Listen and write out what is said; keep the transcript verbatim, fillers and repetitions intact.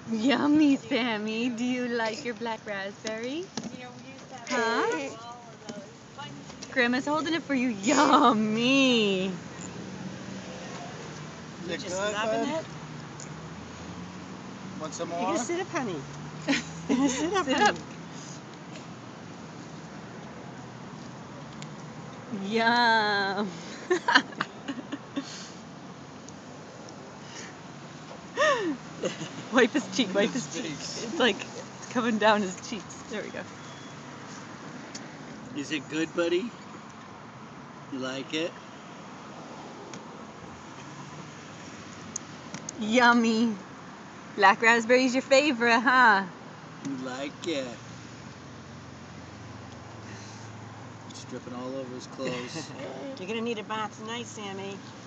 Yummy, Sammy. Do you like your black raspberry? Huh? Grandma's holding it for you. Yummy. Is it Just good, loving bud? it. Want some You more? gotta sit up, honey. Sit up, Sit honey. up. Yum. Wipe his cheek, wipe his cheek. It's like it's coming down his cheeks. There we go. Is it good, buddy? You like it? Yummy. Black raspberry's your favorite, huh? You like it? It's dripping all over his clothes. You're gonna need a bath tonight, Sammy.